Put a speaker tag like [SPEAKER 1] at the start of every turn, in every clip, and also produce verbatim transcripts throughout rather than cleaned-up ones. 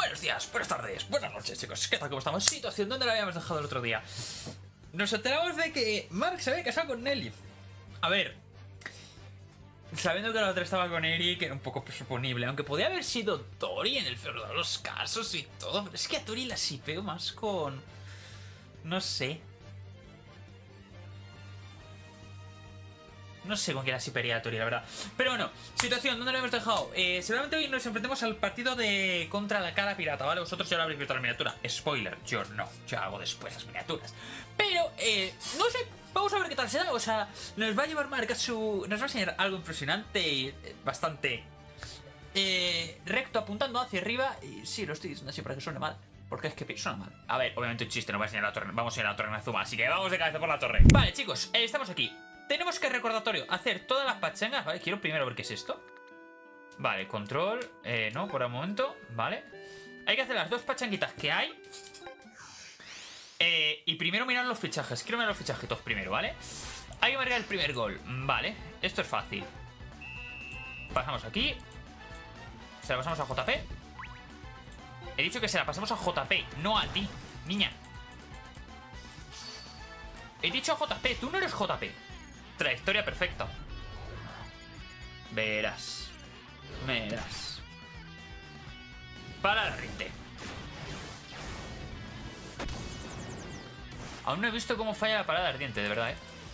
[SPEAKER 1] Buenos días, buenas tardes, buenas noches, chicos. ¿Qué tal? ¿Cómo estamos? Situación donde la habíamos dejado el otro día. Nos enteramos de que Mark se había casado con Nelly. A ver, sabiendo que la otra estaba con Eric, era un poco presuponible. Aunque podía haber sido Tori en el peor de los casos y todo. Pero es que a Tori la sipeo más con... No sé. No sé con qué la sipería a Tori, la verdad. Pero bueno, situación, ¿dónde lo hemos dejado? Eh, seguramente hoy nos enfrentemos al partido de contra la cara pirata, ¿vale? Vosotros ya lo habréis visto la miniatura. Spoiler, yo no, yo hago después las miniaturas. Pero, eh, no sé, vamos a ver qué tal será. O sea, nos va a llevar Mark a su... Nos va a enseñar algo impresionante y eh, bastante eh, recto, apuntando hacia arriba. Y sí, lo estoy diciendo así para que suene mal. Porque es que suena mal. A ver, obviamente un chiste, no va a enseñar la torre. Vamos a ir a la torre Nazuma, así que vamos de cabeza por la torre. Vale, chicos, eh, estamos aquí. Tenemos que, recordatorio, hacer todas las pachangas. Vale, quiero primero ver qué es esto. Vale, control, eh, no, por el momento. Vale, hay que hacer las dos pachanguitas que hay. eh, Y primero mirar los fichajes. Quiero mirar los fichajitos primero, ¿vale? Hay que marcar el primer gol. Vale, esto es fácil. Pasamos aquí. Se la pasamos a J P. He dicho que se la pasamos a J P, no a ti, niña. He dicho a J P, tú no eres J P. Trayectoria perfecta. Verás. Verás. Para la rinte. Aún no he visto cómo falla la parada ardiente, de verdad, eh.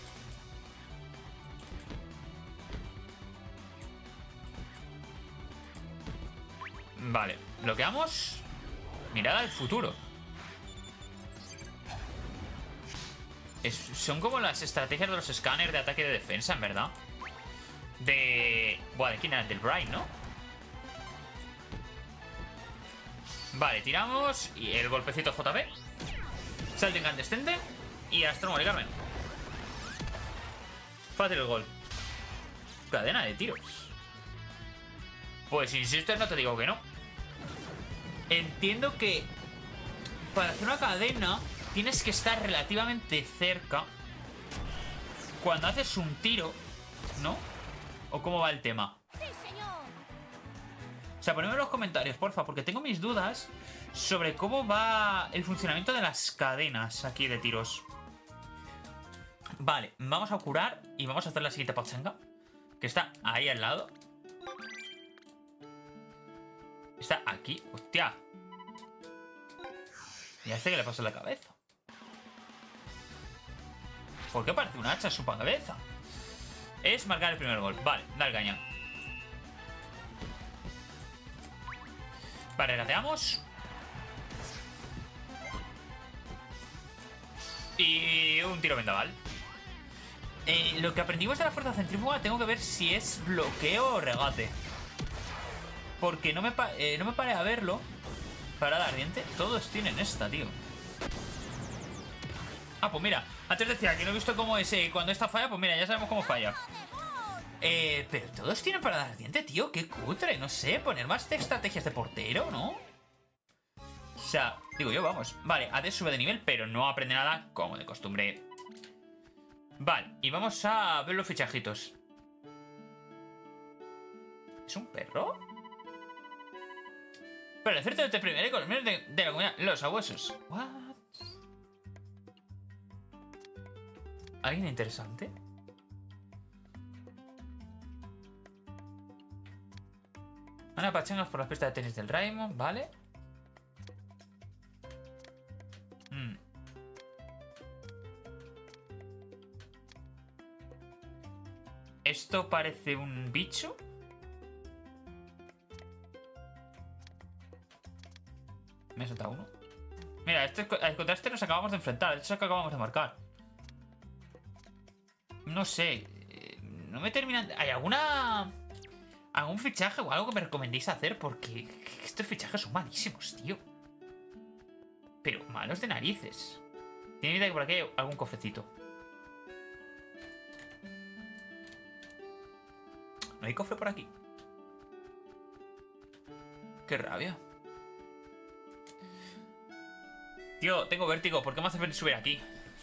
[SPEAKER 1] Vale, bloqueamos. Mirada al futuro. Es, son como las estrategias de los escáneres de ataque y de defensa, en verdad. De... Buah, ¿de quién era? Del Brian, ¿no? Vale, tiramos. Y el golpecito J P. Salto incandescente. Y Astrónomo de Carmen. Fácil el gol. Cadena de tiros. Pues si insistes, no te digo que no. Entiendo que para hacer una cadena tienes que estar relativamente cerca cuando haces un tiro, ¿no? ¿O cómo va el tema?
[SPEAKER 2] Sí, señor.
[SPEAKER 1] O sea, ponedme en los comentarios, porfa, porque tengo mis dudas sobre cómo va el funcionamiento de las cadenas aquí de tiros. Vale, vamos a curar y vamos a hacer la siguiente pachanga, que está ahí al lado. Está aquí. ¡Hostia! ¿Y a este qué le pasa en la cabeza? ¿Por qué parece un hacha en su cabeza? Es marcar el primer gol. Vale, dale caña. Vale, regateamos. Y un tiro vendaval. Eh, lo que aprendimos de la fuerza centrífuga tengo que ver si es bloqueo o regate. Porque no me, pa eh, no me paré a verlo. Parada ardiente. Todos tienen esta, tío. Ah, pues mira. Antes decía que no he visto cómo es eh, cuando esta falla. Pues mira, ya sabemos cómo falla. Eh, pero todos tienen parada ardiente, tío. Qué cutre. No sé, poner más estrategias de portero, ¿no? O sea, digo yo, vamos. Vale, A D sube de nivel, pero no aprende nada como de costumbre. Vale, y vamos a ver los fichajitos. ¿Es un perro? Pero el cierto de este primer con los miembros de, de la comunidad, los abuesos. What? ¿Alguien interesante? Ana pachangas por las pistas de tenis del Raymond, ¿vale? Mm. Esto parece un bicho. Me he saltado uno. Mira, este, contra este nos acabamos de enfrentar. Este es el que acabamos de marcar. No sé. No me terminan... ¿Hay alguna... algún fichaje o algo que me recomendéis hacer? Porque estos fichajes son malísimos, tío. Pero malos de narices. Tiene vida que por aquí hay algún cofrecito. ¿No hay cofre por aquí? Qué rabia. Tío, tengo vértigo. ¿Por qué me hace falta subir aquí?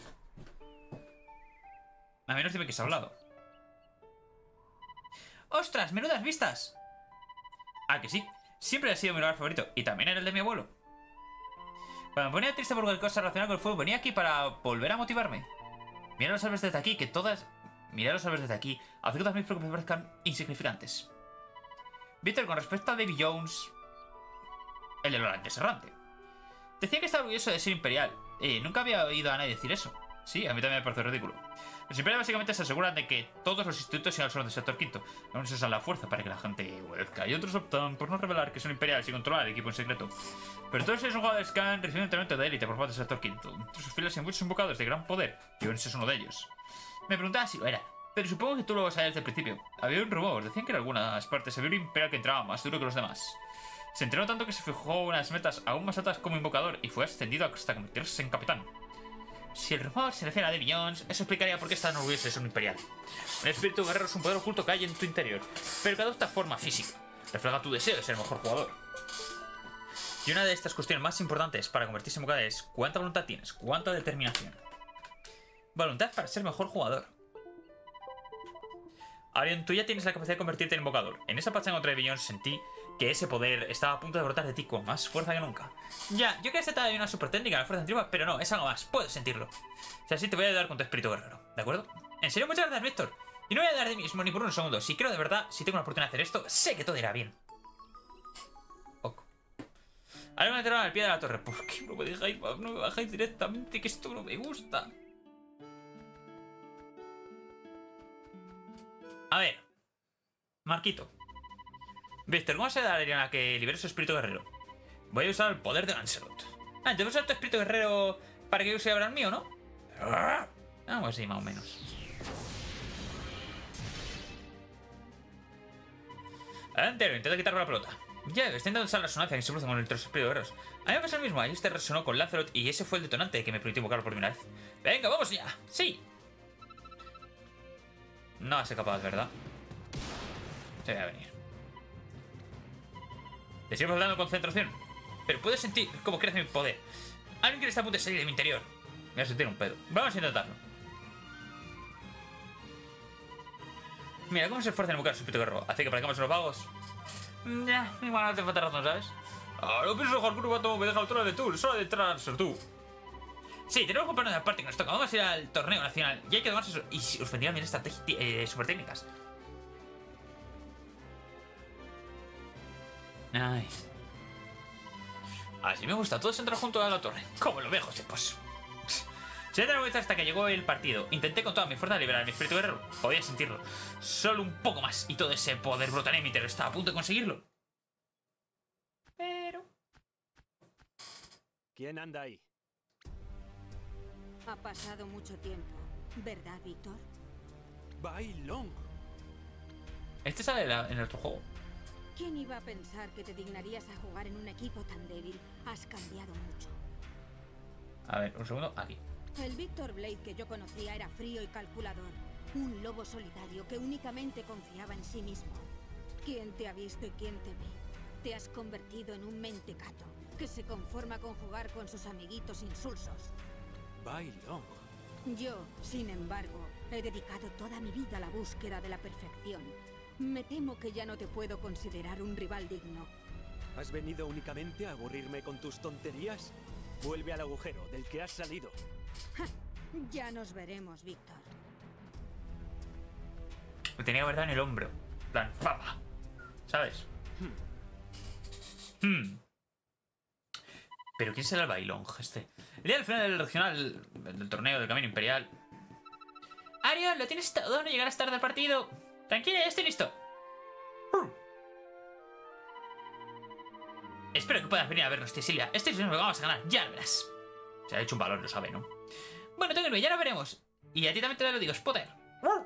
[SPEAKER 1] A menos dime que se ha hablado. ¡Ostras! ¡Menudas vistas! Ah, que sí. siempre ha sido mi lugar favorito. Y también era el de mi abuelo. Cuando me ponía triste por cualquier cosa relacionada con el fuego, venía aquí para volver a motivarme. Mira los árboles desde aquí, que todas... Mira los árboles desde aquí, hace que todas mis preocupaciones parezcan insignificantes. Víctor, con respecto a Davy Jones... El de Lorantes errante. Decía que estaba orgulloso de ser imperial. Eh, nunca había oído a nadie decir eso. Sí, a mí también me parece ridículo. Los imperiales básicamente se aseguran de que todos los institutos sigan el orden del sector quinto. Aún se usan la fuerza para que la gente obedezca. Y otros optan por no revelar que son imperiales y controlar el equipo en secreto. Pero todos esos jugadores que han recibido entrenamiento de élite por parte del sector quinto. Entre sus filas hay muchos invocados de gran poder. Jones es uno de ellos. Me preguntaba si lo era. Pero supongo que tú lo sabías desde el principio. Había un rumor. Decían que en algunas partes había un imperial que entraba más duro que los demás. Se entrenó tanto que se fijó unas metas aún más altas como invocador y fue ascendido hasta convertirse en capitán. Si el rumor se refiere a Davy Jones, eso explicaría por qué es tan orgulloso de ser un imperial. Un espíritu guerrero es un poder oculto que hay en tu interior, pero que adopta forma física. Refleja tu deseo de ser el mejor jugador. Y una de estas cuestiones más importantes para convertirse en invocador es cuánta voluntad tienes, cuánta determinación. Voluntad para ser mejor jugador. Arion, tú ya tienes la capacidad de convertirte en invocador. En esa pachanga contra Davy Jones sentí que ese poder estaba a punto de brotar de ti con más fuerza que nunca. Ya, yo quería que se te una super técnica, la fuerza antigua, pero no, es algo más, puedes sentirlo. O sea, sí te voy a ayudar con tu espíritu guerrero, ¿de acuerdo? En serio, muchas gracias, Víctor. Y no voy a dar de mí mismo ni por un segundo. Si creo de verdad, si tengo la oportunidad de hacer esto, sé que todo irá bien. Ok. Ahora me meterán al pie de la torre. ¿Por qué no me dejáis, no me bajáis directamente? Que esto no me gusta. A ver. Marquito. Víctor, ¿cómo se da a que libere su espíritu guerrero? Voy a usar el poder de Lancelot. Ah, entonces usar tu espíritu guerrero para que use ahora el mío, ¿no? Ah, pues sí, más o menos. Adelante, intenta quitarme la pelota. Ya, estoy intentando usar la resonancia que se produce con el espíritus guerreros. A mí me pasa lo mismo, ahí este resonó con Lancelot y ese fue el detonante que me permitió invocarlo por primera vez. Venga, vamos ya. Sí. No va a ser capaz, ¿verdad? Se va a venir. Le sigo dando concentración. Pero puedo sentir cómo crece mi poder. Alguien que está a punto de salir de mi interior. Me voy a sentir un pedo. Vamos a intentarlo. Mira cómo se esfuerza en invocar su espíritu guerrero. Hace que practicamos los vagos. Ya, igual no te falta razón, ¿sabes? Ah, no pienso jugar cuando me deja la altura de tú. Solo de ser tú. Sí, tenemos que comprarnos de parte que nos toca. Vamos a ir al torneo nacional. Y hay que tomarse eso. Y os vendrían bien estrategias eh, super técnicas. Ay. Así me gusta. Todos entran juntos a la torre. Como lo veo, José, pues. Se me dio hasta que llegó el partido. Intenté con toda mi fuerza liberar a mi espíritu guerrero. Podía sentirlo. Solo un poco más. Y todo ese poder brotaría en mi interior. Estaba a punto de conseguirlo. Pero...
[SPEAKER 2] ¿Quién anda ahí?
[SPEAKER 3] Ha pasado mucho tiempo, ¿verdad, Víctor?
[SPEAKER 2] Bai Long.
[SPEAKER 1] Este sale en el otro juego.
[SPEAKER 3] ¿Quién iba a pensar que te dignarías a jugar en un equipo tan débil? Has cambiado mucho.
[SPEAKER 1] A ver, un segundo, aquí.
[SPEAKER 3] El Víctor Blade que yo conocía era frío y calculador. Un lobo solitario que únicamente confiaba en sí mismo. ¿Quién te ha visto y quién te ve? Te has convertido en un mentecato que se conforma con jugar con sus amiguitos insulsos.
[SPEAKER 2] Bai Long.
[SPEAKER 3] Yo, sin embargo, he dedicado toda mi vida a la búsqueda de la perfección. Me temo que ya no te puedo considerar un rival digno.
[SPEAKER 2] ¿Has venido únicamente a aburrirme con tus tonterías? Vuelve al agujero del que has salido.
[SPEAKER 3] Ja, ya nos veremos, Víctor.
[SPEAKER 1] Me tenía que verdad en el hombro. En plan, ¡papa! ¿Sabes? Hmm. Hmm. Pero ¿quién será el Bai Long este? El día del final del regional del torneo del Camino Imperial. Arion, lo tienes todo, no llegarás tarde al partido. Tranquila, ya estoy listo. Uh. Espero que puedas venir a vernos, tía Silvia. Este es lo que vamos a ganar, ya lo verás. Se ha hecho un valor, lo sabe, ¿no? Bueno, tengo que ir, ya lo veremos. Y a ti también te lo digo, es poder. Uh.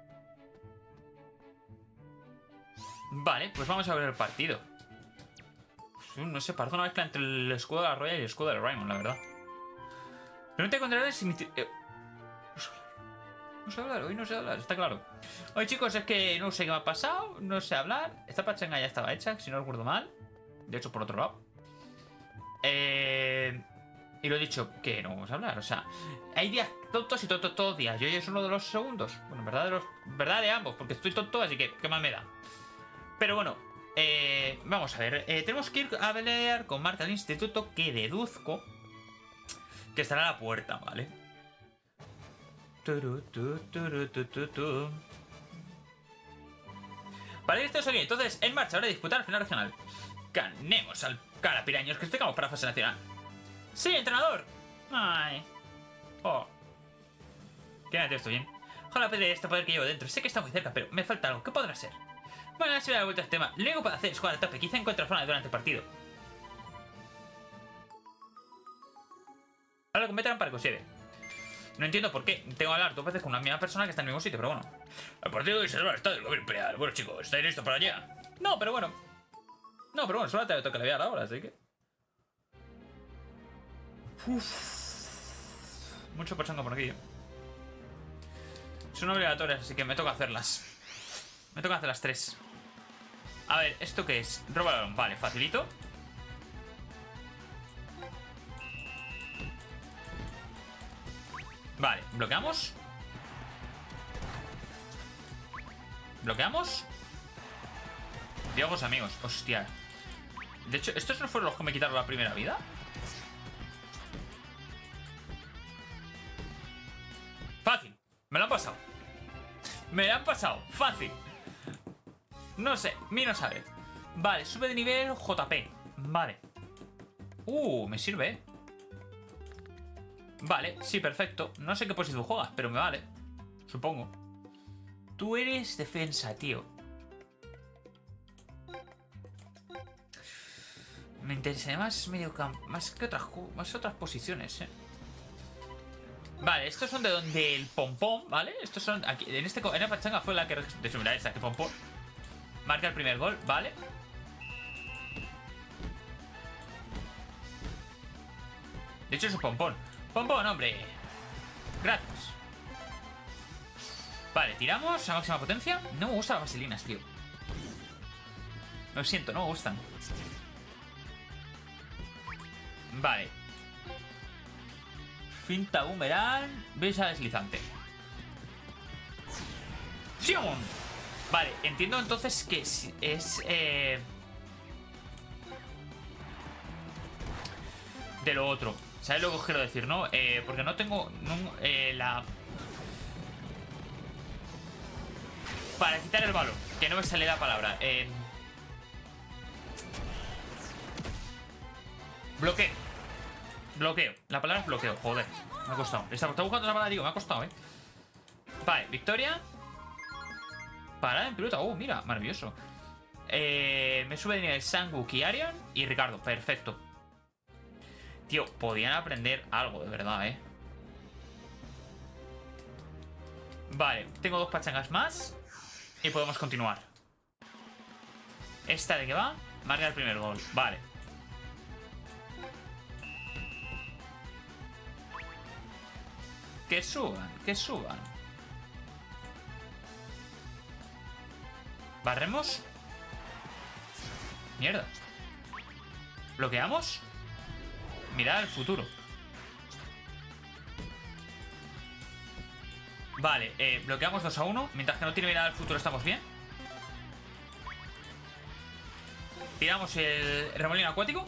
[SPEAKER 1] Vale, pues vamos a ver el partido. No sé, parece una mezcla entre el escudo de la Royal y el escudo de Raymond, la verdad. Pero no te encontrarás si mi... Eh, no sé hablar, hoy no sé hablar, está claro. Hoy, chicos, es que no sé qué me ha pasado, no sé hablar. Esta pachanga ya estaba hecha, si no recuerdo mal. De hecho, por otro lado. Eh... Y lo he dicho, que no vamos a hablar, o sea... Hay días tontos y tontos todos los días. Yo hoy es uno de los segundos. Bueno, en verdad de los... verdad de ambos, porque estoy tonto, así que qué mal me da. Pero bueno... Eh, vamos a ver. Eh, tenemos que ir a pelear con Mark al instituto, que deduzco que estará a la puerta, ¿vale? Turu, tu, turu, tu, tu, tu. Vale, esto es aquí. Entonces, en marcha, ahora de disputar el final regional. Ganemos al cara piraños, que estemos para fase nacional. ¡Sí, entrenador! ¡Ay! ¡Oh! Quédate esto bien. Ojalá pedir este poder que llevo dentro. Sé que está muy cerca, pero me falta algo. ¿Qué podrá ser? Bueno, si me da vuelta al tema. Lo único que puedo hacer es jugar a tope. Quizá encuentre forma durante el partido. Ahora con Veteran para que os lleve. No entiendo por qué. Tengo que hablar dos veces con una misma persona que está en el mismo sitio, pero bueno. El partido de Reserva está del gobierno imperial. Bueno, chicos, ¿estáis listos para allá? No, pero bueno. No, pero bueno, solo te toca leviar ahora, así que... Uf. Mucho pachanga por aquí, ¿eh? Son obligatorias, así que me toca hacerlas. Me toca hacer las tres. A ver, ¿esto qué es? Roba el balón, vale, facilito. Vale, bloqueamos. Bloqueamos. Dios, amigos, hostia. De hecho, ¿estos no fueron los que me quitaron la primera vida? Fácil, me lo han pasado. Me lo han pasado, fácil. No sé, mi no sabe. Vale, sube de nivel J P. Vale. Uh, me sirve, ¿eh? Vale, sí, perfecto. No sé qué posición juegas, pero me vale. Supongo. Tú eres defensa, tío. Me interesa más medio campo. Más que otras, más otras posiciones, eh. Vale, estos son de donde el pompón, ¿vale? Estos son aquí. En este en la pachanga fue la que. De hecho, mira, esta que pompón. Marca el primer gol, ¿vale? De hecho, es un pompón. Pompón, hombre. Gracias. Vale, tiramos a máxima potencia. No me gustan las vaselinas, tío. Lo siento, no me gustan. Vale. Finta boomerang. Brisa deslizante. ¡Sion! Vale, entiendo entonces que es... Eh, de lo otro. ¿Sabes lo que os quiero decir, no? Eh, porque no tengo no, eh, la... Para quitar el balón. Que no me sale la palabra. Eh... Bloqueo. Bloqueo. La palabra es bloqueo. Joder. Me ha costado. Está buscando la palabra, digo. Me ha costado, ¿eh? Vale, victoria. Parada en pelota. Oh, mira. Maravilloso. Eh, me sube de nivel Sangwook y Arian. Y Ricardo. Perfecto. Tío, podían aprender algo, de verdad, ¿eh? Vale, tengo dos pachangas más. Y podemos continuar. Esta de que va, marca el primer gol. Vale. Que suban, que suban. ¿Barremos? Mierda. ¿Bloqueamos? Mirad el futuro. Vale, eh, bloqueamos dos a uno. Mientras que no tiene mirada al futuro estamos bien. Tiramos el remolino acuático.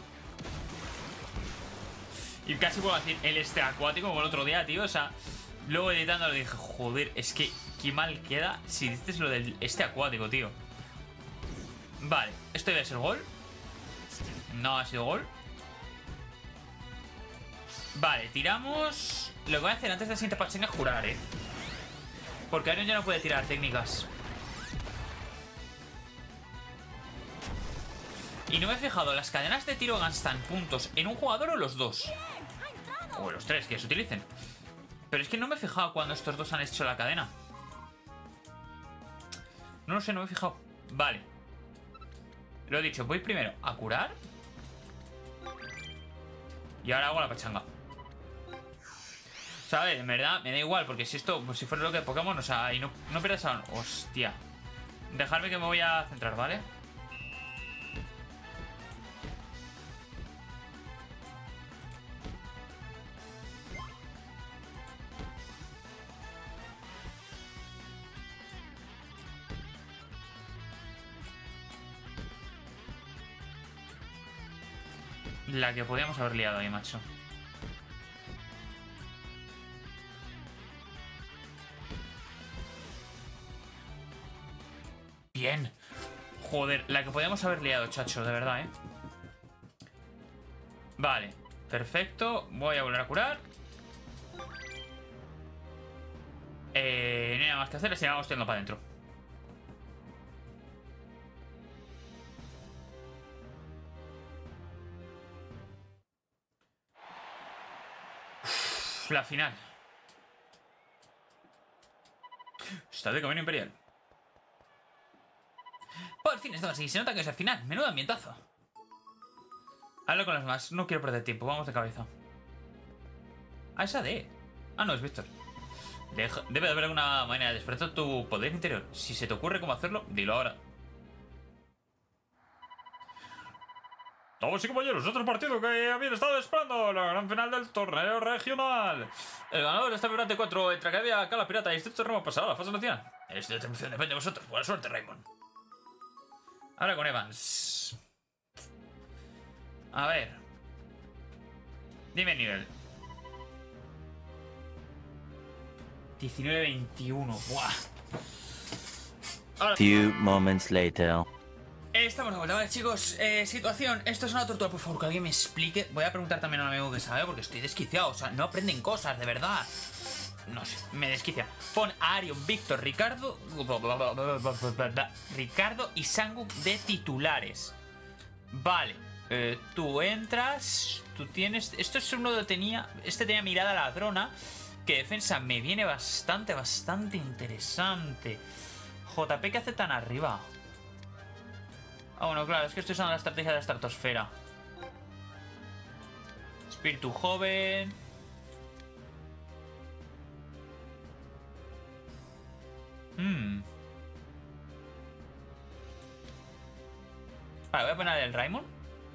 [SPEAKER 1] Y casi puedo decir el este acuático como el otro día, tío. O sea, luego editando le dije, joder, es que qué mal queda si dices lo del este acuático, tío. Vale, esto debe ser gol. No ha sido gol. Vale, tiramos. Lo que voy a hacer antes de la siguiente pachenga es jurar, eh. Porque Arion ya no puede tirar técnicas. Y no me he fijado, ¿las cadenas de tiro gastan puntos en un jugador o los dos? O los tres que se utilicen. Pero es que no me he fijado cuando estos dos han hecho la cadena. No lo sé, no me he fijado. Vale. Lo he dicho, voy primero a curar. Y ahora hago la pachanga. ¿Sabes? En verdad me da igual, porque si esto, pues si fuera lo que de Pokémon, o sea, y no, no pierdas a... Hostia. Dejadme que me voy a centrar, ¿vale? La que podíamos haber liado ahí, macho. Bien. Joder, la que podíamos haber liado, chacho, de verdad, ¿eh? Vale, perfecto. Voy a volver a curar. Eh, no hay nada más que hacer, así vamos tirando para adentro. Uf, la final. Está de camino imperial. Por fin estamos así, se nota que es el final. Menudo ambientazo. Hablo con los demás, no quiero perder tiempo, vamos de cabeza. Ah, esa de... Ah, no, es Víctor. Deja... Debe de haber alguna manera de despertar tu poder interior. Si se te ocurre cómo hacerlo, dilo ahora. Damas y compañeros, otro partido que habían estado esperando, la gran final del torneo regional. El ganador de esta vibrante cuatro entre Academia Cala Pirata y Instituto Remo pasado a la fase nacional. Esta determinación depende de vosotros. Buena suerte, Raymond. Ahora con Evans. A ver. Dime el nivel. diecinueve veintiuno. Buah. Ahora...
[SPEAKER 4] Few moments later.
[SPEAKER 1] Estamos de vuelta, vale, chicos. Eh, situación. Esto es una tortura, por favor, que alguien me explique. Voy a preguntar también a un amigo que sabe, porque estoy desquiciado. O sea, no aprenden cosas, de verdad. No sé, me desquicia. Pon a Arion, Víctor, Ricardo Ricardo y Sanguk de titulares. Vale, eh, tú entras. Tú tienes... Esto es uno de tenía... Este tenía mirada ladrona. Que defensa me viene bastante, bastante interesante. J P, ¿qué hace tan arriba? Ah, bueno, claro, es que estoy usando la estrategia de la estratosfera. Espíritu joven. Hmm. Vale, voy a poner el Raymond.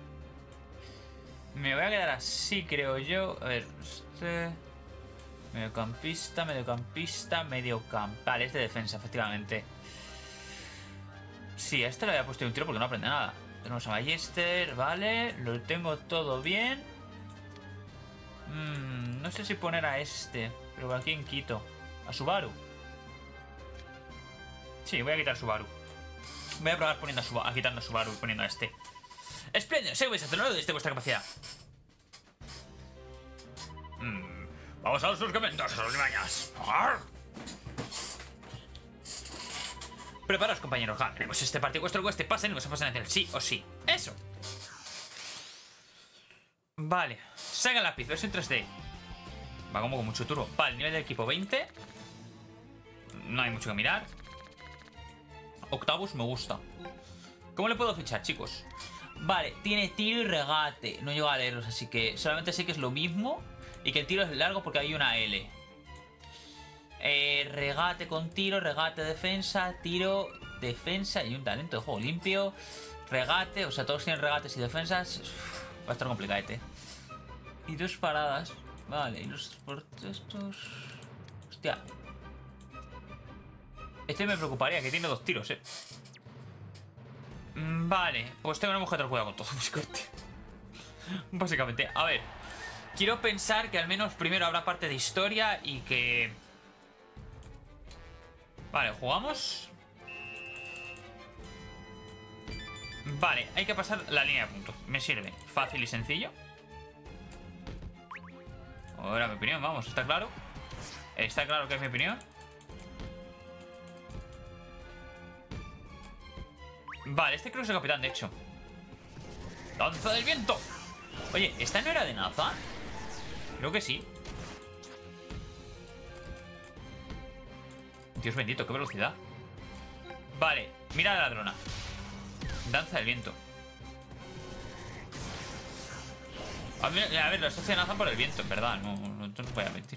[SPEAKER 1] Me voy a quedar así, creo yo. A ver, este... Mediocampista, mediocampista, mediocamp. Vale, es de defensa, efectivamente. Sí, a este le había puesto un tiro porque no aprende nada. Tenemos a Ballester, vale. Lo tengo todo bien. Mm, no sé si poner a este. Pero ¿a quién quito? A Subaru. Sí, voy a quitar Subaru. Voy a probar poniendo a, Subaru, a quitando a Subaru y poniendo a este. Espléndido, sé que vais a hacerlo desde vuestra capacidad. Mm, vamos a los surcamentos, a los limañas. Preparaos, compañeros. Ganaremos este partido vuestro cueste. Pasen y nos pasen a hacer sí o sí. Eso. Vale. Saga el lápiz, versión tres D. Va como con mucho turbo. Vale, nivel de equipo veinte. No hay mucho que mirar. Octavus me gusta. ¿Cómo le puedo fichar, chicos? Vale, tiene tiro y regate. No llego a leerlos, así que solamente sé que es lo mismo. Y que el tiro es largo porque hay una L. Eh, regate con tiro, regate defensa, tiro, defensa y un talento de juego limpio. Regate, o sea, todos tienen regates y defensas. Uf, va a estar complicadete. Y dos paradas. Vale, y los transportes estos... Hostia. Este me preocuparía, que tiene dos tiros, eh. Vale, pues tengo que tener cuidado con todo, básicamente. Básicamente, a ver. Quiero pensar que al menos primero habrá parte de historia y que... Vale, jugamos. Vale, hay que pasar la línea de puntos. Me sirve, fácil y sencillo. Ahora mi opinión, vamos, está claro. Está claro que es mi opinión. Vale, este creo que es el capitán, de hecho. ¡Danza del viento! Oye, ¿esta no era de Nathan? Creo que sí. Dios bendito, qué velocidad. Vale, mira la ladrona. Danza del viento. A ver, a ver lo asocia Nathan por el viento, en verdad. No, no, no voy a mentir.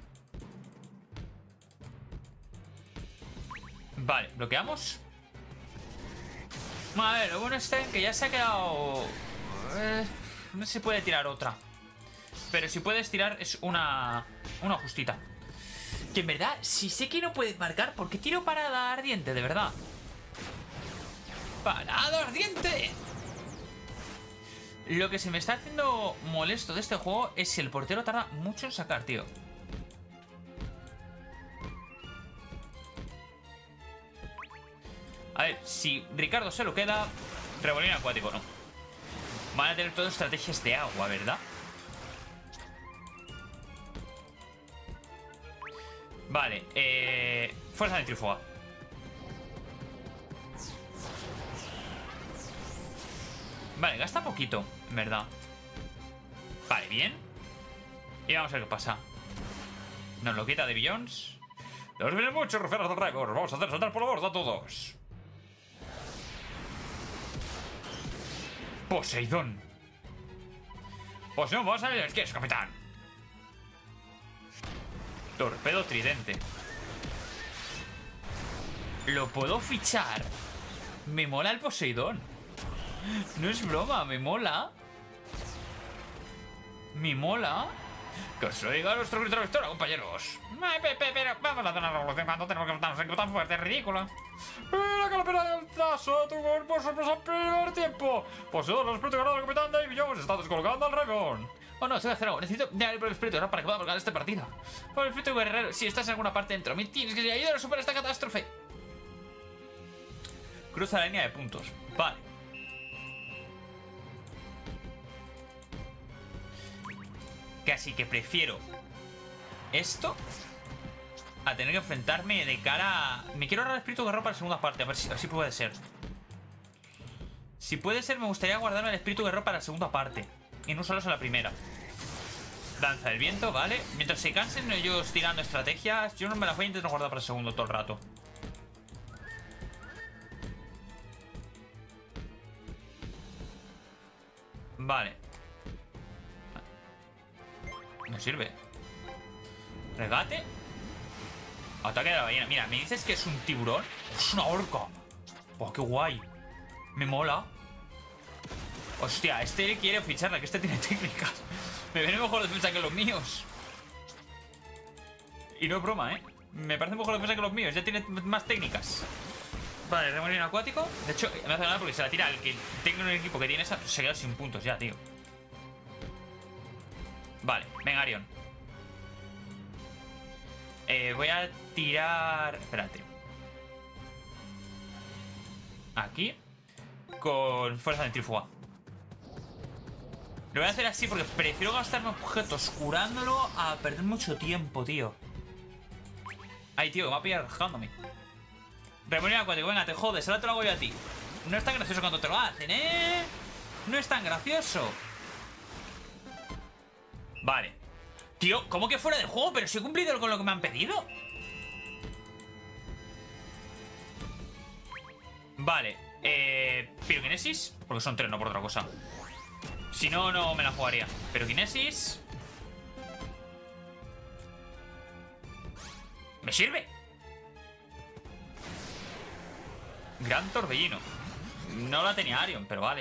[SPEAKER 1] Vale, bloqueamos. A ver, lo bueno está en que ya se ha quedado... Eh, no se puede tirar otra. Pero si puedes tirar es una... Una justita. Que en verdad, si sé que no puedes marcar, ¿por qué tiro parada ardiente? De verdad. ¡Parada ardiente! Lo que se me está haciendo molesto de este juego es que el portero tarda mucho en sacar, tío. A ver, si Ricardo se lo queda, remolino acuático, no. Van a tener todas estrategias de agua, ¿verdad? Vale, eh... fuerza centrífuga. Vale, gasta poquito, en verdad. Vale, bien. Y vamos a ver qué pasa. Nos lo quita de Billions. Nos vienen muchos referos del récord. Vamos a hacer saltar por la borda a todos. Poseidón. Pues no, vamos a ver qué es, capitán. Torpedo tridente. Lo puedo fichar. Me mola el Poseidón. No es broma, me mola. Me mola. Que os oiga nuestro grito de victoria, compañeros. Ay, pe, pe, pero vamos a hacer una revolución cuando tenemos que estar tan, tan fuerte, es ridículo. Mira que la pena del tazo de tu cuerpo sorpresa al primer tiempo. Poseedor del espíritu ganado del capitán Davy Jones está descolocando al Raven. Oh no, estoy haciendo algo. Necesito de por el espíritu guerrero para que podamos ganar este partido. Por el espíritu guerrero, si estás en alguna parte dentro, me tienes que ayudar a superar esta catástrofe. Cruza la línea de puntos. Vale. Casi que prefiero esto a tener que enfrentarme de cara a... Me quiero ahorrar el espíritu guerrero para la segunda parte. A ver si así puede ser. Si puede ser, me gustaría guardarme el espíritu guerrero para la segunda parte y no solo a la primera. Danza del viento, vale. Mientras se cansen ellos tirando estrategias, yo no me las voy a intentar guardar para el segundo todo el rato. Vale. No sirve. Regate. Ataque de la ballena. Mira, me dices que es un tiburón. Es una orca. Oh, qué guay. Me mola. Hostia, este quiere ficharla, que este tiene técnicas. Me viene mejor defensa que los míos. Y no es broma, ¿eh? Me parece mejor defensa que los míos. Ya tiene más técnicas. Vale, remolino acuático. De hecho, me hace nada porque se la tira el que tenga un equipo que tiene esa. Se queda sin puntos ya, tío. Vale, venga, Arion. Eh, voy a tirar... Espérate. Aquí. Con fuerza centrífuga. Lo voy a hacer así porque prefiero gastarme objetos curándolo a perder mucho tiempo, tío. Ay, tío, que me va a pillar rajándome. Remolino acuático, venga, te jodes, ahora te lo hago yo a ti. No es tan gracioso cuando te lo hacen, ¿eh? No es tan gracioso. Vale. Tío, ¿cómo que fuera del juego? Pero si he cumplido con lo que me han pedido. Vale. Eh... Piroquinesis. Porque son tres, no por otra cosa. Si no, no me la jugaría. Piroquinesis. ¿Me sirve? Gran torbellino. No la tenía Arion, pero vale.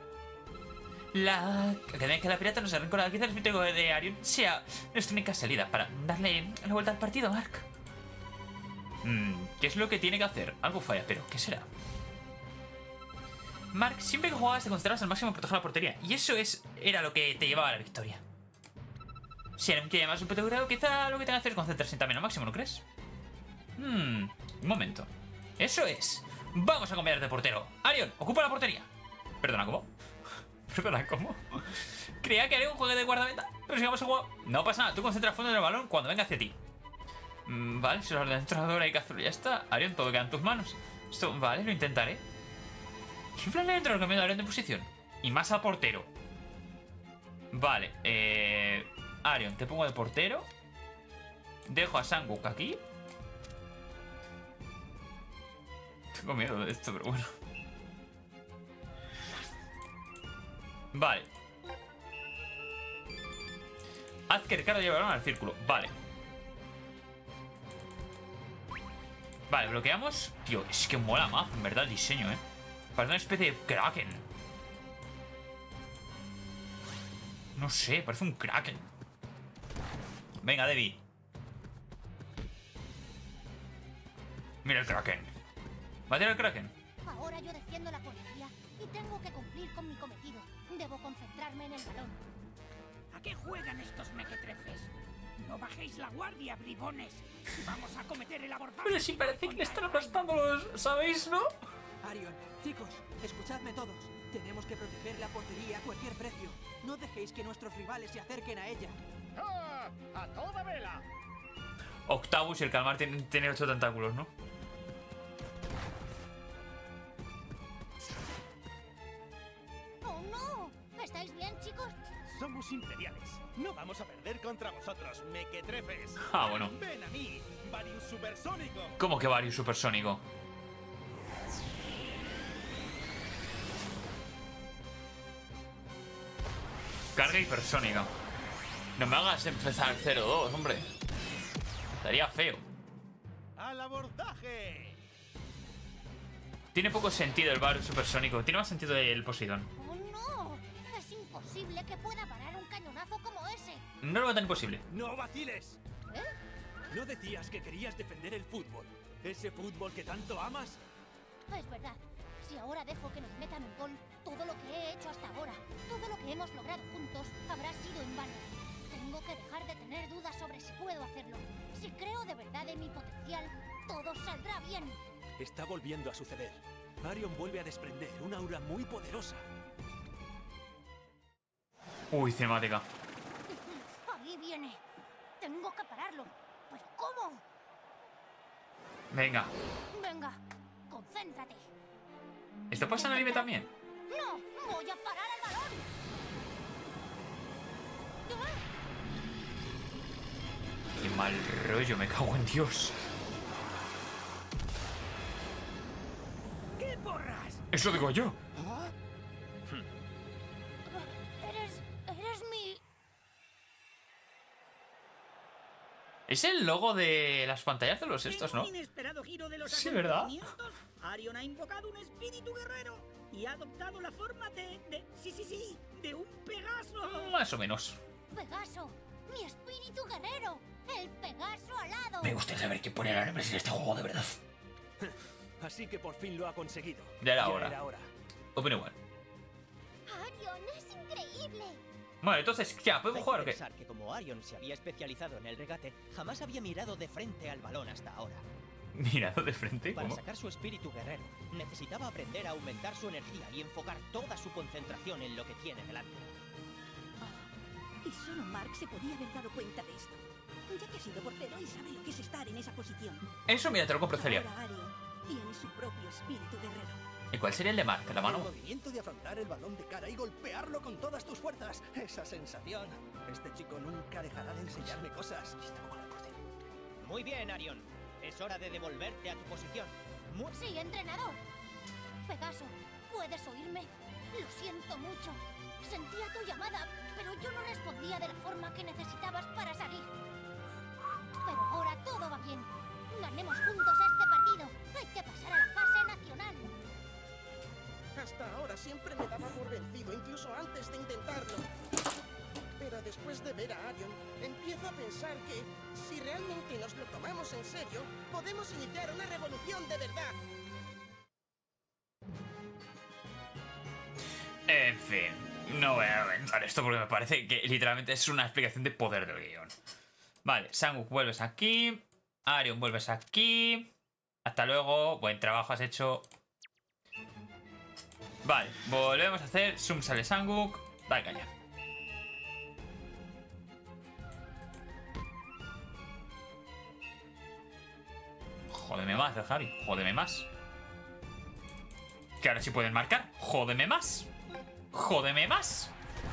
[SPEAKER 1] La Academia de la Pirata nos ha recordado. Quizá el espíritu de Arion sea nuestra única salida para darle la vuelta al partido, Mark. Mm, ¿Qué es lo que tiene que hacer? Algo falla, pero ¿qué será? Mark, siempre que jugabas te concentrabas al máximo en proteger la portería. Y eso es era lo que te llevaba a la victoria. Si Arion quiere más un portero, quizá lo que tenga que hacer es concentrarse también al máximo, ¿no crees? Hmm, un momento. Eso es. Vamos a cambiar de portero. Arion, ocupa la portería. Perdona, ¿cómo? Perdona, ¿cómo? Creía que haría un juego de guardameta, pero si vamos a jugar... No pasa nada, tú concentra a fondo en el balón cuando venga hacia ti. mm, Vale, si los del entrenador hay que hacerlo, ya está. Arion, todo queda en tus manos. Esto, vale, lo intentaré. ¿Qué plan le entra el cambio de Arion de posición? Y más a portero. Vale, eh... Arion, te pongo de portero. Dejo a Sanguk aquí. Tengo miedo de esto, pero bueno. Vale. Haz que Ricardo lleve el balón al círculo. Vale. Vale, bloqueamos. Tío, es que mola más, en verdad, el diseño, ¿eh? Parece una especie de Kraken. No sé, parece un Kraken. Venga, Debbie. Mira el Kraken. ¿Va a tirar el Kraken?
[SPEAKER 4] Ahora yo defiendo la portería y tengo que cumplir con mi cometido. Debo concentrarme en el balón.
[SPEAKER 5] ¿A qué juegan estos mequetrefes? No bajéis la guardia, bribones. Vamos a cometer el abordaje.
[SPEAKER 1] Pero si parece que le están aplastando los... ¿Sabéis, no?
[SPEAKER 6] Arion, chicos, escuchadme todos. Tenemos que proteger la portería a cualquier precio. No dejéis que nuestros rivales se acerquen a ella.
[SPEAKER 5] ¡Ah! ¡A toda vela!
[SPEAKER 1] Octavus y el calmar tienen, tienen ocho tentáculos, ¿no?
[SPEAKER 4] ¡Oh, no! ¿Estáis bien, chicos?
[SPEAKER 7] Somos imperiales. No vamos a perder contra vosotros, mequetrefes.
[SPEAKER 1] Ah, bueno.
[SPEAKER 7] Ven a mí, Varius Supersónico.
[SPEAKER 1] ¿Cómo que Varius Supersónico? Carga hipersónica. No me hagas empezar cero dos, hombre. Estaría feo.
[SPEAKER 7] ¡Al abordaje!
[SPEAKER 1] Tiene poco sentido el Varius Supersónico. Tiene más sentido el Poseidón.
[SPEAKER 4] ¡Oh, no! Es imposible que pueda parar un cañonazo como ese.
[SPEAKER 1] No lo va tan imposible.
[SPEAKER 7] ¡No vaciles!
[SPEAKER 4] ¿Eh?
[SPEAKER 2] ¿No decías que querías defender el fútbol? ¿Ese fútbol que tanto amas?
[SPEAKER 4] Es verdad. Si ahora dejo que nos metan un gol, todo lo que he hecho hasta ahora, todo lo que hemos logrado juntos, habrá sido en vano. Tengo que dejar de tener dudas sobre si puedo hacerlo. Si creo de verdad en mi potencial, todo saldrá bien.
[SPEAKER 2] Está volviendo a suceder. Arion vuelve a desprender una aura muy poderosa.
[SPEAKER 1] Uy, cinemática.
[SPEAKER 4] Ahí viene. Tengo que pararlo. ¿Pero cómo?
[SPEAKER 1] Venga.
[SPEAKER 4] Venga, concéntrate.
[SPEAKER 1] ¿Esto pasa en el anime también?
[SPEAKER 4] ¡No! ¡Voy a parar el balón!
[SPEAKER 1] Qué mal rollo, me cago en Dios.
[SPEAKER 5] ¿Qué porras?
[SPEAKER 1] Eso digo yo.
[SPEAKER 4] Eres... eres mi...
[SPEAKER 1] Es el logo de las pantallas de los estos,
[SPEAKER 5] En
[SPEAKER 1] ¿no?
[SPEAKER 5] un inesperado giro de los
[SPEAKER 1] Sí, ¿verdad?
[SPEAKER 5] acontecimientos, Arion ha invocado un espíritu guerrero y ha adoptado la forma de... de sí, sí, sí, de un Pegaso.
[SPEAKER 1] Más o menos.
[SPEAKER 4] Pegaso. Mi espíritu guerrero. El Pegaso alado.
[SPEAKER 1] Me gustaría saber qué pone el nombre en este juego de verdad.
[SPEAKER 2] Así que por fin lo ha conseguido.
[SPEAKER 1] Ya era
[SPEAKER 2] Ya
[SPEAKER 1] hora.
[SPEAKER 2] era hora.
[SPEAKER 1] Opino igual.
[SPEAKER 4] Arion, es increíble.
[SPEAKER 1] Bueno, entonces, ya, ¿podemos
[SPEAKER 8] Hay
[SPEAKER 1] jugar o
[SPEAKER 8] que
[SPEAKER 1] qué?
[SPEAKER 8] pensar que como Arion se había especializado en el regate, jamás había mirado de frente al balón hasta ahora.
[SPEAKER 1] Mirado de frente,
[SPEAKER 8] Para
[SPEAKER 1] ¿cómo?
[SPEAKER 8] sacar su espíritu guerrero, necesitaba aprender a aumentar su energía y enfocar toda su concentración en lo que tiene delante.
[SPEAKER 3] Y solo Mark se podía haber dado cuenta de esto. Ya que ha sido portero y sabe lo que es estar en esa posición.
[SPEAKER 1] Eso, mira, te lo compro, Celia.
[SPEAKER 3] Ahora Arion tiene su propio espíritu guerrero.
[SPEAKER 1] ¿Y cuál sería el de Mark? ¿La
[SPEAKER 7] El
[SPEAKER 1] mano?
[SPEAKER 7] movimiento de afrontar el balón de cara y golpearlo con todas tus fuerzas. Esa sensación. Este chico nunca dejará de enseñarme cosas.
[SPEAKER 8] Muy bien, Arion. Es hora de devolverte a tu posición. Mu-
[SPEAKER 4] Sí, entrenador. Pegaso, ¿puedes oírme? Lo siento mucho. Sentía tu llamada, pero yo no respondía de la forma que necesitabas para salir. Pero ahora todo va bien. Ganemos juntos este partido. Hay que pasar a la fase nacional.
[SPEAKER 9] Hasta ahora siempre me daba por vencido, incluso antes de intentarlo. Pero después de ver a Arion, empiezo a pensar que, si realmente nos lo tomamos en serio, podemos iniciar una revolución de verdad.
[SPEAKER 1] En fin, no voy a aventar esto porque me parece que literalmente es una explicación de poder del guión. Vale, Sanguk, vuelves aquí. Arion, vuelves aquí. Hasta luego, buen trabajo has hecho. Vale, volvemos a hacer Zoom sale Sanguk. Dale caña. Jódeme más, Harry, jódeme más. Que ahora sí pueden marcar. Jódeme más. Jódeme más.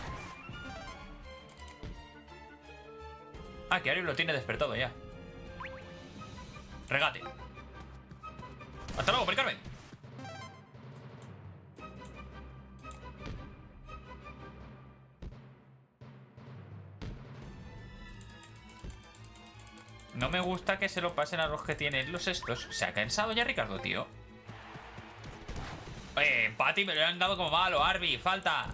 [SPEAKER 1] Ah, que Arion lo tiene despertado ya. Regate. Hasta luego, Mari Carmen. No me gusta que se lo pasen a los que tienen los estos. Se ha cansado ya Ricardo, tío. Eh, Patty me lo han dado como malo. Arby, falta.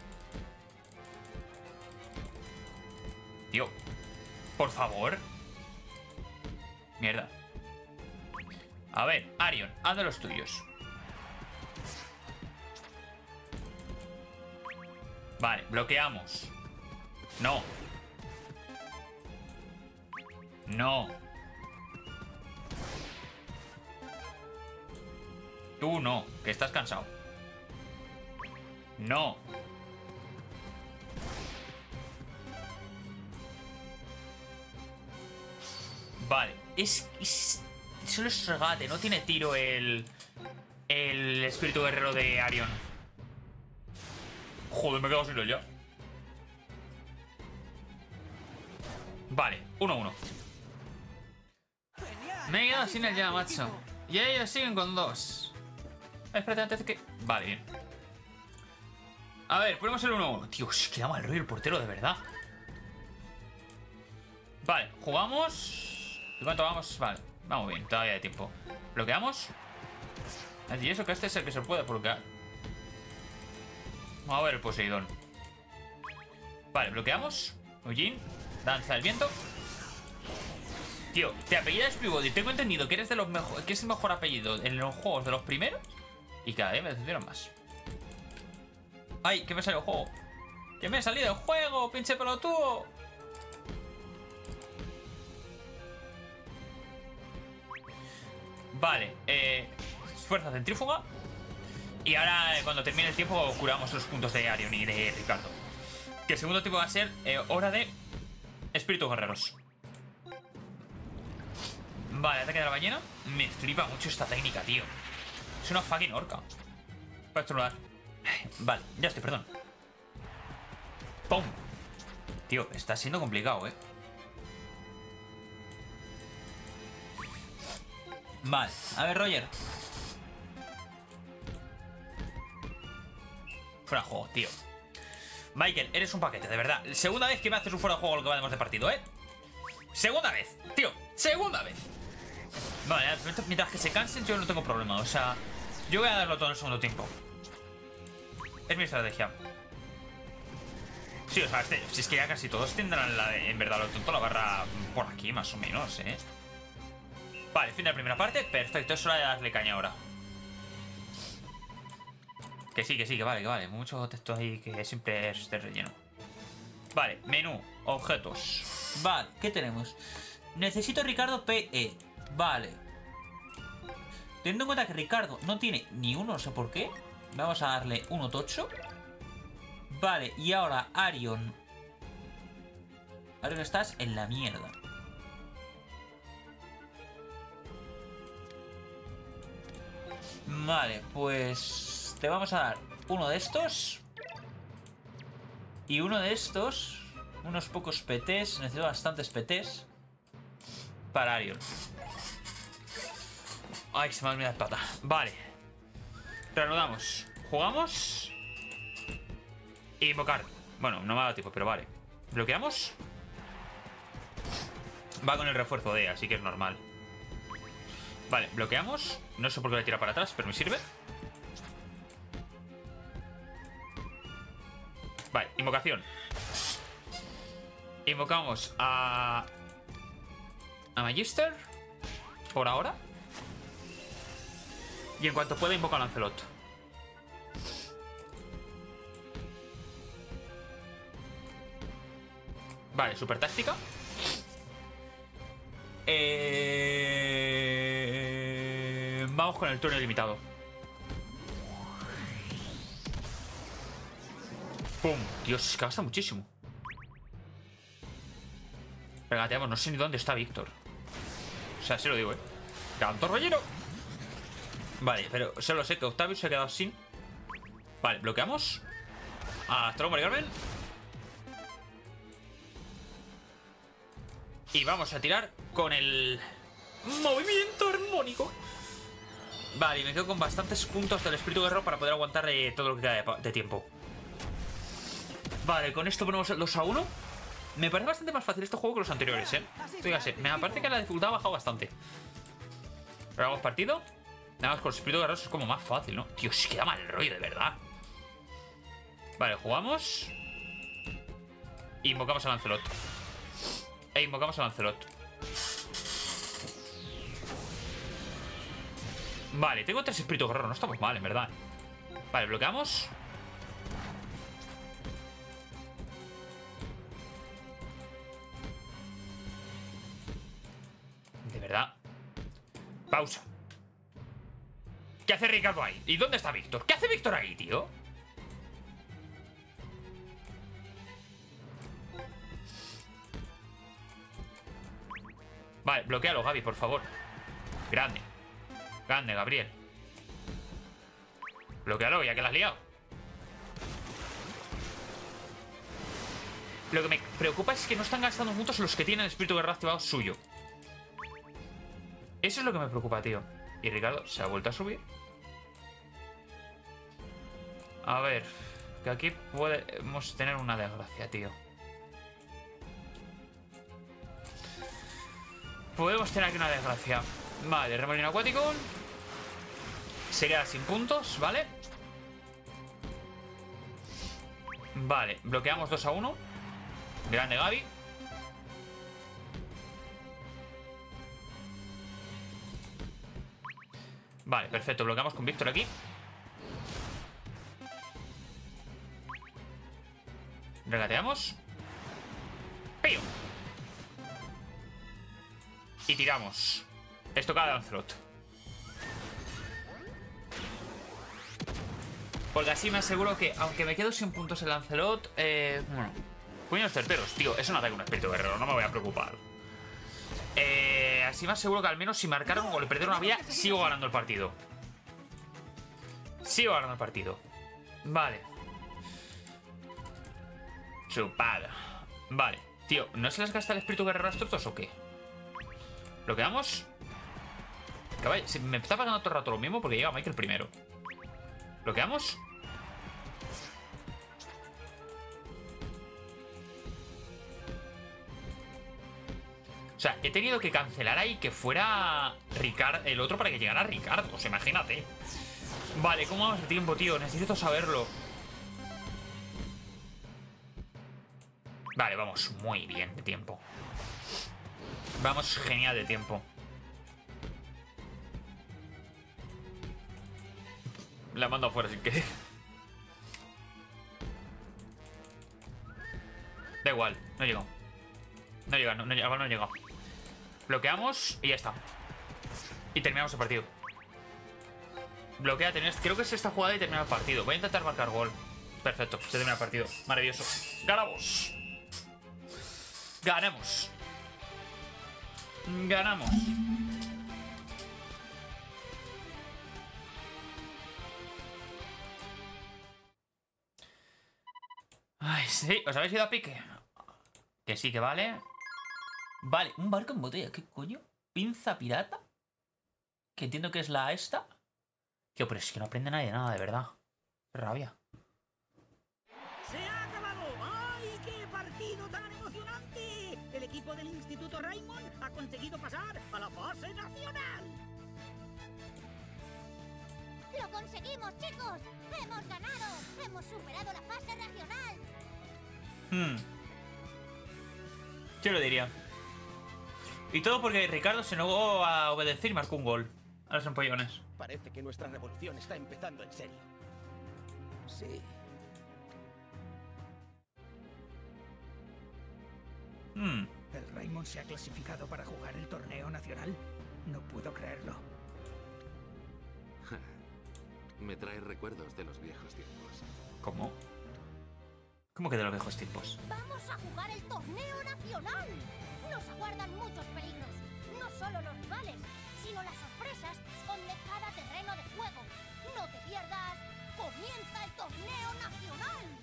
[SPEAKER 1] Tío, por favor. Mierda. A ver, Arion, haz de los tuyos. Vale, bloqueamos. No. No. Tú no, que estás cansado. No. Vale, es, es... Solo es regate, no tiene tiro el... El espíritu guerrero de Arion. Joder, me he quedado sin él ya. Vale, uno a uno. Me he quedado sin él ya, macho. Y ellos siguen con dos. Espérate antes de que... Vale, bien. A ver, ponemos el uno a uno. Tío, se queda mal rollo el portero, de verdad. Vale, jugamos. ¿Y cuánto vamos? Vale, vamos bien, todavía hay tiempo. Bloqueamos. Y eso que este es el que se puede bloquear. Vamos a ver el Poseidón. Vale, bloqueamos. Ujin, danza del viento. Tío, te apellidas Peabody. Tengo entendido que eres de los mejores, que es el mejor apellido en los juegos de los primeros. Y cada vez me decepcionan más. ¡Ay! ¿Qué me salió el juego? ¡Que me he salido del juego! ¡Pinche pelotudo! Vale, eh... fuerza centrífuga. Y ahora, eh, cuando termine el tiempo, curamos los puntos de Arion y de Ricardo. Que el segundo tipo va a ser eh, hora de espíritus guerreros. Vale, ataque de la ballena. Me flipa mucho esta técnica, tío. Es una fucking orca. Para estornudar. Vale, ya estoy, perdón. ¡Pum! Tío, está siendo complicado, ¿eh? Vale, a ver, Roger. Fuera de juego, tío. Michael, eres un paquete, de verdad. Segunda vez que me haces un fuera de juego lo que vamos de partido, ¿eh? Segunda vez, tío. Segunda vez. Vale, mientras que se cansen yo no tengo problema. O sea, yo voy a darlo todo en el segundo tiempo. Es mi estrategia. Sí, o sea, este, si es que ya casi todos tendrán la de, en verdad, lo tonto, la barra por aquí, más o menos, ¿eh? Vale, fin de la primera parte. Perfecto, es hora de darle caña ahora. Que sí, que sí, que vale, que vale. Mucho texto ahí que siempre es de relleno. Vale, menú, objetos. Vale, ¿qué tenemos? Necesito Ricardo P E. Vale. Teniendo en cuenta que Ricardo no tiene ni uno, no sé por qué. Vamos a darle uno tocho. Vale, y ahora Arion. Arion, estás en la mierda. Vale, pues te vamos a dar uno de estos. Y uno de estos. Unos pocos P Ts. Necesito bastantes P Ts para Arion. Ay, se me ha olvidado la pata. Vale. Reanudamos. Jugamos. Invocar. Bueno, no me ha dado tiempo, pero vale. Bloqueamos. Va con el refuerzo D, así que es normal. Vale, bloqueamos. No sé por qué le tira para atrás, pero me sirve. Vale, invocación. Invocamos a... a Magister. Por ahora. Y en cuanto pueda invoca a Lancelot. Vale, super táctica. Eh... Vamos con el turno ilimitado. ¡Pum! Dios, es que gasta muchísimo. Regateamos, no sé ni dónde está Víctor. O sea, se lo digo, ¿eh? ¡Canto relleno! Vale, pero solo sé que Octavius se ha quedado sin. Vale, bloqueamos. Hasta luego, Mari Carmen. Y vamos a tirar con el movimiento armónico. Vale, y me quedo con bastantes puntos del espíritu guerrero para poder aguantar eh, todo lo que queda de, de tiempo. Vale, con esto ponemos el dos a uno. Me parece bastante más fácil este juego que los anteriores, ¿eh? Fíjate, me parece que la dificultad ha bajado bastante. Pero hagamos partido. Nada más con los espíritus guerreros es como más fácil, ¿no? Tío, se queda mal el rollo, de verdad. Vale, jugamos. Invocamos a Lancelot. E invocamos a Lancelot. Vale, tengo tres espíritus guerreros. No estamos mal, en verdad. Vale, bloqueamos. pausa. ¿Qué hace Ricardo ahí? ¿Y dónde está Víctor? ¿Qué hace Víctor ahí, tío? Vale, bloquealo, Gaby, por favor. Grande. Grande, Gabriel. Bloquealo, ya que la has liado. Lo que me preocupa es que no están gastando juntos los que tienen el espíritu de guerra activado suyo. Eso es lo que me preocupa, tío. Y Ricardo se ha vuelto a subir. A ver, que aquí podemos tener una desgracia, tío. Podemos tener aquí una desgracia. Vale, remolino acuático. Se queda sin puntos, ¿vale? Vale, bloqueamos dos a uno. Grande Gaby. Vale, perfecto, bloqueamos con Víctor aquí. Regateamos. ¡Pío! Y tiramos. Esto cada Lancelot. Porque así me aseguro que, aunque me quedo sin puntos en Lancelot, eh, bueno, puños certeros, tío. Eso no ataca un espíritu guerrero, no me voy a preocupar. Eh, así me aseguro que al menos si marcaron o le perdieron una vía, sigo ganando el partido. Sigo ganando el partido. Vale. Chupada. Vale, tío, ¿no se les gasta el espíritu guerrero a estos dos o qué? ¿Lo quedamos? Caballo, me está pasando todo el rato lo mismo porque llega Michael primero. ¿Lo quedamos? O sea, he tenido que cancelar ahí que fuera Ricardo, el otro para que llegara Ricardo. O sea, imagínate. Vale, ¿cómo vamos de tiempo, tío? Necesito saberlo. Vale, vamos muy bien de tiempo. Vamos genial de tiempo. La mando afuera sin querer. Da igual, no llegó. No llega, no, no llega, no llega. Bloqueamos y ya está. Y terminamos el partido. Bloquea, tenés, creo que es esta jugada y termina el partido. Voy a intentar marcar gol. Perfecto, se termina el partido. Maravilloso. Ganamos. Ganamos. Ganamos. Ay, sí, ¿os habéis ido a pique? Que sí, que vale. Vale, un barco en botella, ¿qué coño? ¿Pinza pirata? Que entiendo que es la esta. Tío, pero es que no aprende nadie nada, de verdad. Qué rabia.
[SPEAKER 5] ¡Se ha acabado! ¡Ay, qué partido tan emocionante! El equipo del Instituto Raymond ha conseguido pasar a la fase nacional.
[SPEAKER 4] ¡Lo conseguimos, chicos! ¡Hemos ganado! ¡Hemos superado la fase regional!
[SPEAKER 1] Hmm. Yo lo diría. Y todo porque Ricardo se negó a obedecer y marcó un gol a los empollones.
[SPEAKER 9] Parece que nuestra revolución está empezando en serio. Sí.
[SPEAKER 1] Hmm.
[SPEAKER 5] ¿El Raymond se ha clasificado para jugar el torneo nacional? No puedo creerlo.
[SPEAKER 10] Me trae recuerdos de los viejos tiempos.
[SPEAKER 1] ¿Cómo? ¿Cómo que de los viejos tiempos?
[SPEAKER 4] ¡Vamos a jugar el torneo nacional! Nos aguardan muchos peligros. No solo los rivales, sino las sorpresas que esconde cada terreno de juego. ¡No te pierdas! ¡Comienza el torneo nacional!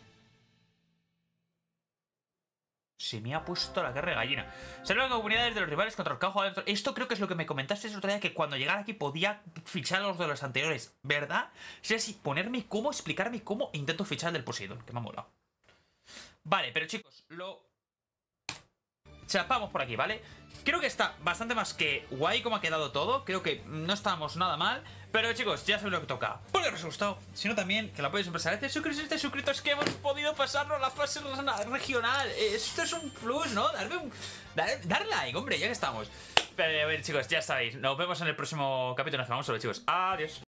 [SPEAKER 1] Se me ha puesto la carne de gallina. Serán las comunidades de los rivales contra el cajo adentro. Esto creo que es lo que me comentaste el otro día, que cuando llegara aquí podía fichar a los de los anteriores, ¿verdad? O sea, si ponerme cómo, explicarme cómo intento fichar el del Poseidón, que me ha molado. Vale, pero chicos, lo chapamos por aquí, ¿vale? Creo que está bastante más que guay como ha quedado todo. Creo que no estamos nada mal. Pero chicos, ya sabéis lo que toca. Espero que os haya gustado. Si no, también que la podéis empezar a hacer. Suscribiros si estáis suscritos, que hemos podido pasarnos la fase regional. Esto es un plus, ¿no? Darme un... Dar, dar like, hombre, ya que estamos. Pero a ver, chicos, ya sabéis. Nos vemos en el próximo capítulo. Nos vemos, chicos. Adiós.